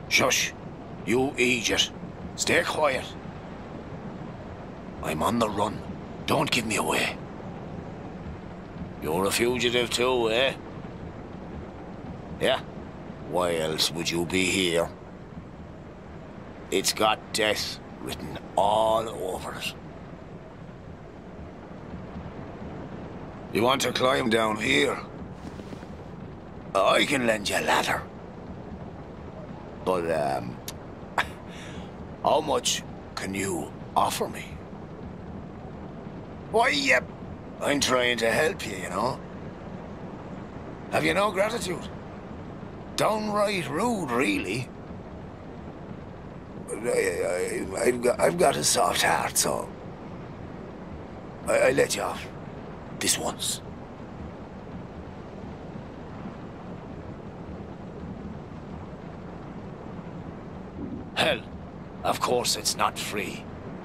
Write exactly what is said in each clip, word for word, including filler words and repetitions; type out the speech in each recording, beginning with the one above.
Shush! You idiot! Stay quiet! I'm on the run. Don't give me away. You're a fugitive too, eh? Yeah? Why else would you be here? It's got death written all over it. You want to climb down here? I can lend you a ladder. But, um... how much can you offer me? Why, yep. I'm trying to help you, you know. Have you no gratitude? Downright rude, really. But I, I, I've, got, I've got a soft heart, so... I, I let you off. This once. Hell, of course it's not free.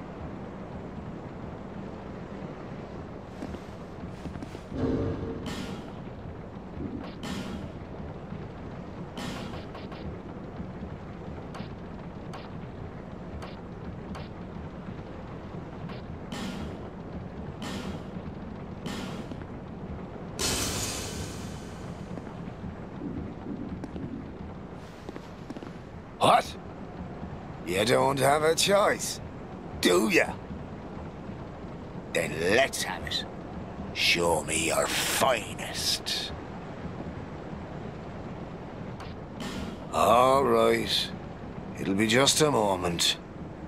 What? You don't have a choice, do ya? Then let's have it. Show me your finest. All right. It'll be just a moment.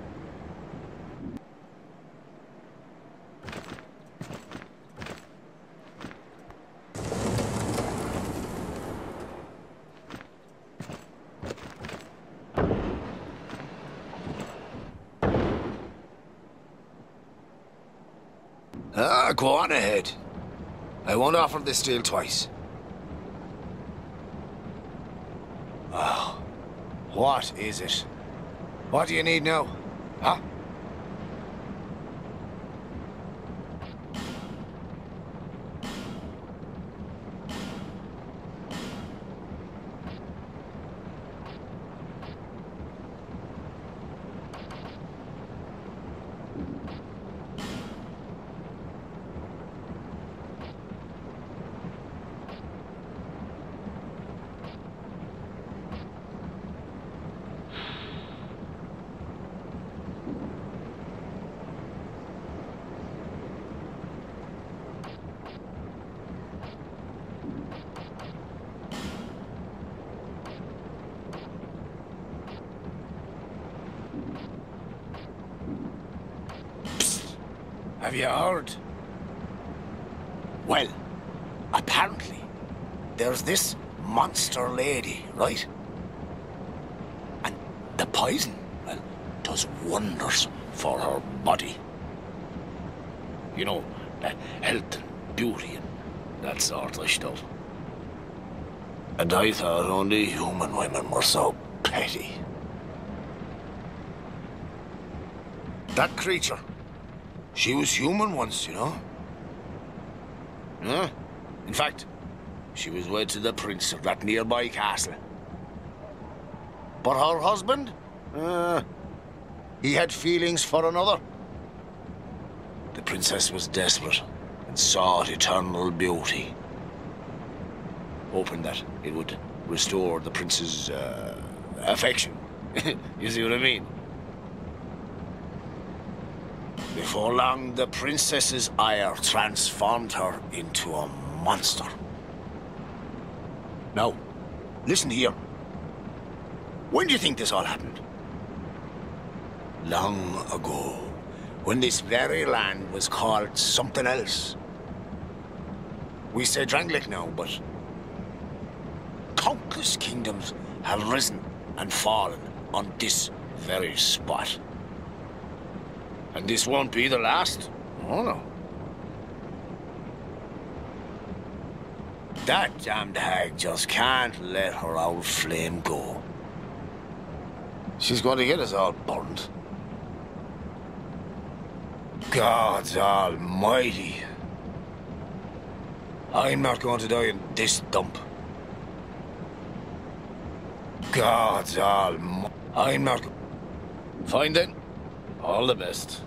Ah, go on ahead. I won't offer this deal twice. Oh, what is it? What do you need now? Huh? Have you heard? Well, apparently, there's this monster lady, right? And the poison, well, does wonders for her body. You know, uh, health and beauty and that sort of stuff. And I thought only human women were so petty. That creature, she was human once, you know? Yeah. In fact, she was wed to the prince of that nearby castle. But her husband? Uh, he had feelings for another. The princess was desperate and sought eternal beauty, hoping that it would restore the prince's uh, affection. You see what I mean? Before long, the princess's ire transformed her into a monster. Now, listen here. When do you think this all happened? Long ago, when this very land was called something else. We say Drangleic now, but countless kingdoms have risen and fallen on this very spot. And this won't be the last. Oh, no. That damned hag just can't let her old flame go. She's going to get us all burned. God almighty. I'm not going to die in this dump. God's almighty. I'm not... Fine then. All the best.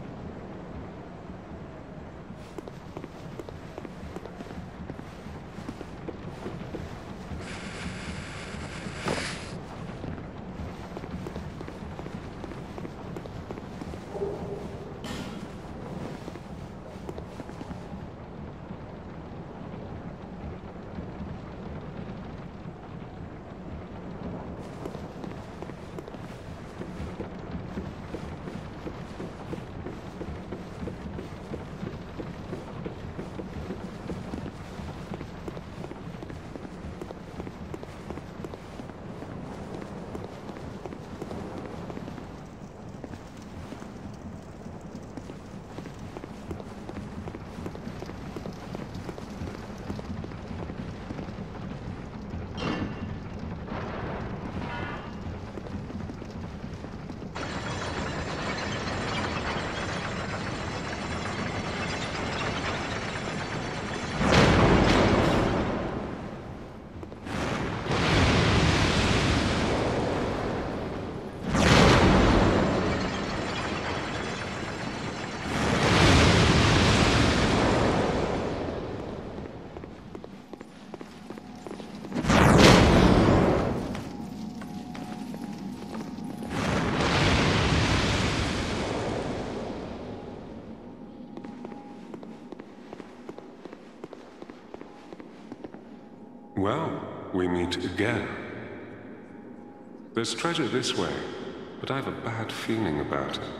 Well, we meet again. There's treasure this way, but I have a bad feeling about it.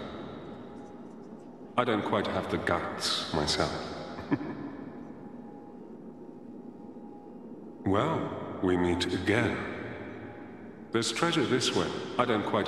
I don't quite have the guts myself. Well, we meet again. There's treasure this way. I don't quite...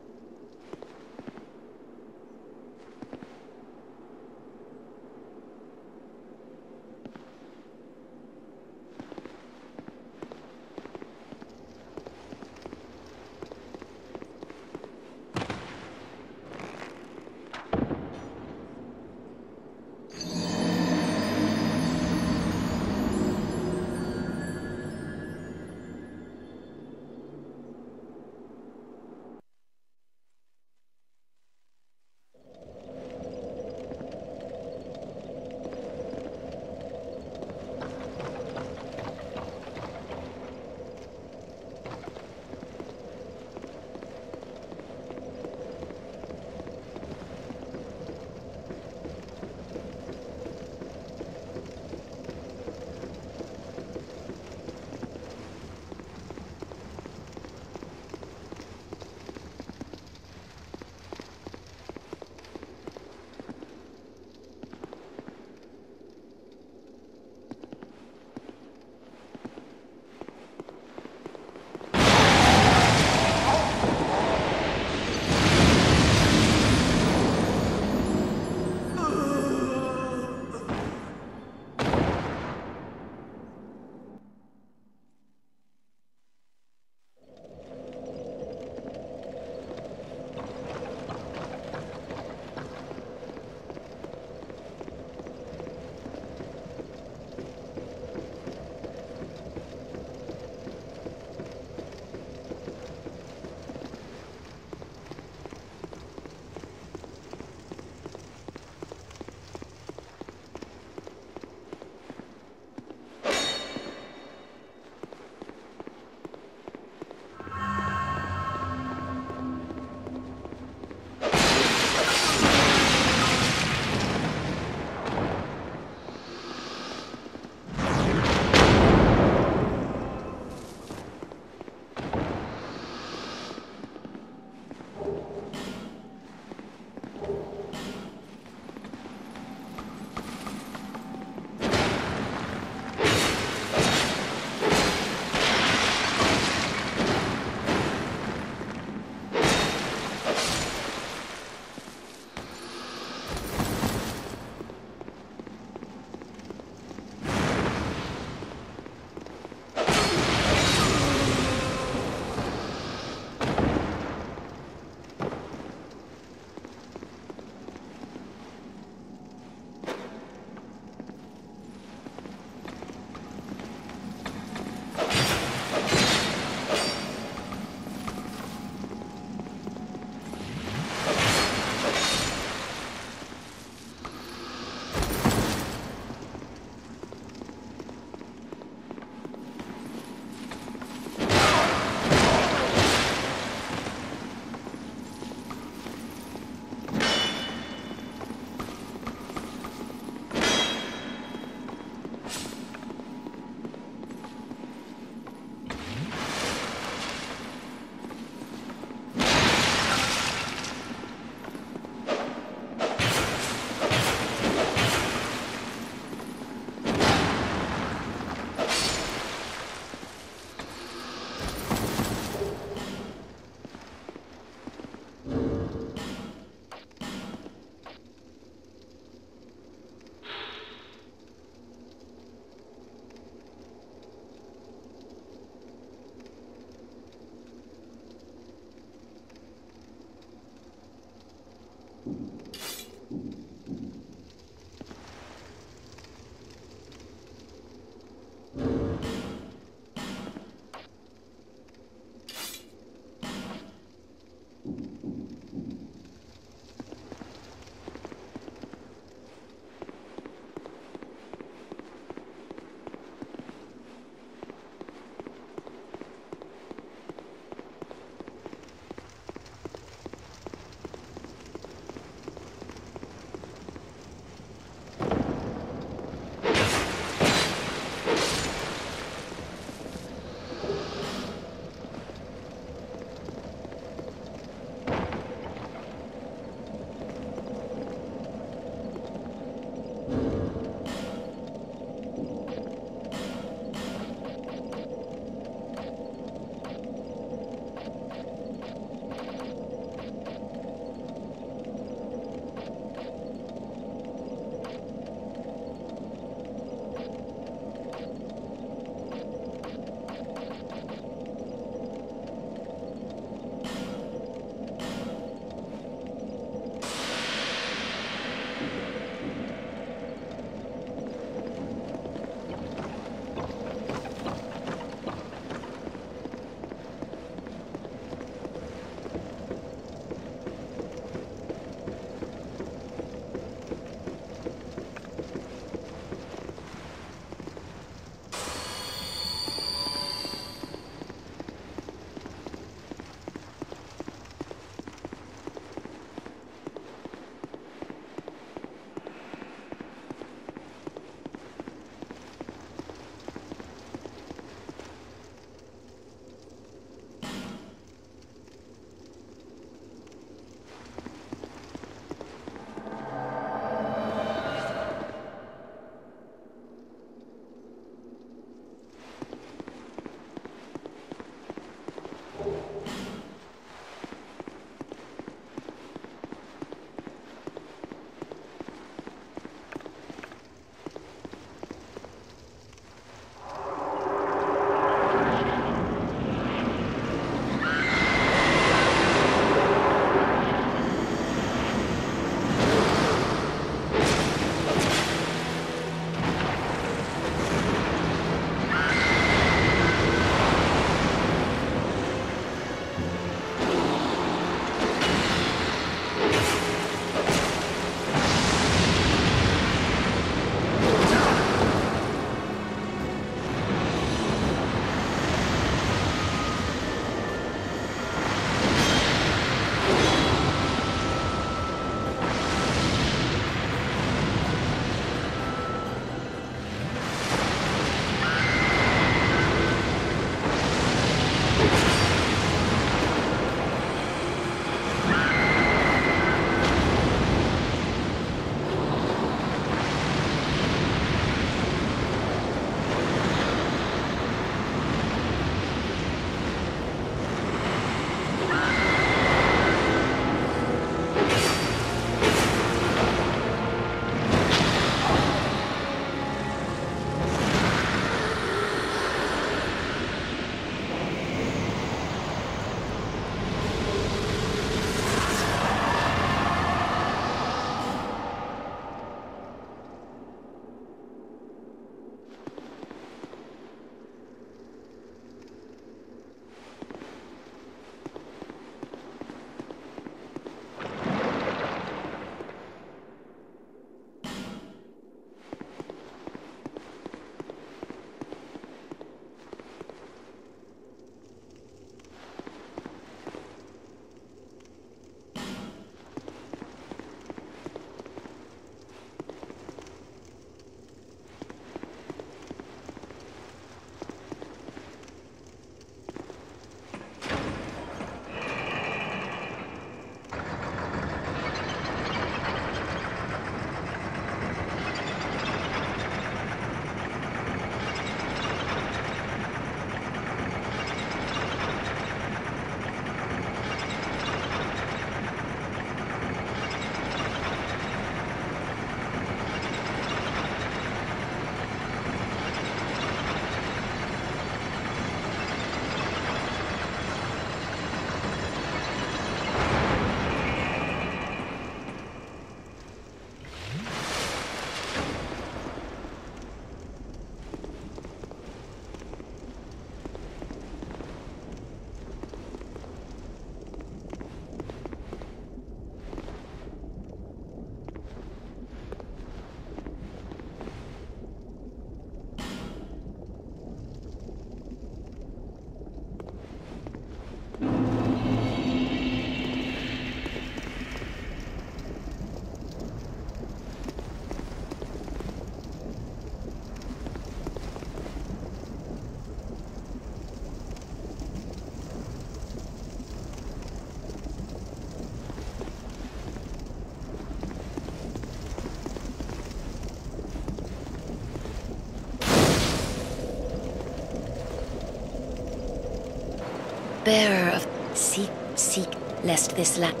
bearer of... Seek, seek, lest this land...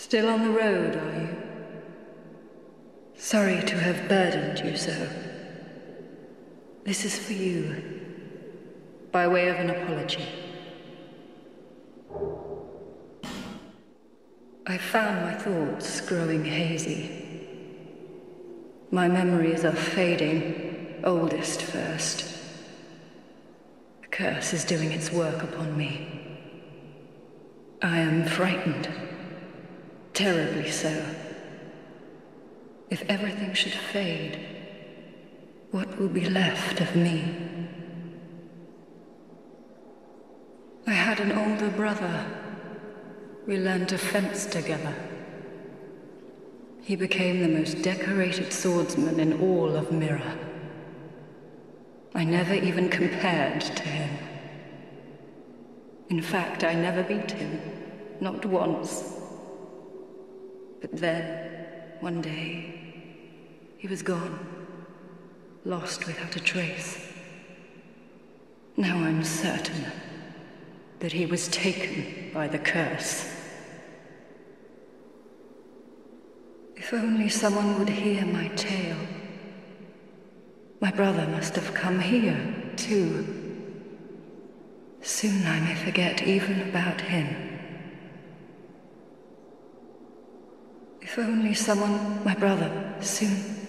Still on the road, are you? Sorry to have burdened you so. This is for you, by way of an apology. I found my thoughts growing hazy. My memories are fading, oldest first. The curse is doing its work upon me. I am frightened. Terribly so. If everything should fade, what will be left of me? I had an older brother. We learned to fence together. He became the most decorated swordsman in all of Mirror. I never even compared to him. In fact, I never beat him, not once. But then, one day, he was gone, lost without a trace. Now I'm certain that he was taken by the curse. If only someone would hear my tale. My brother must have come here, too. Soon I may forget even about him. If only someone, my brother, soon.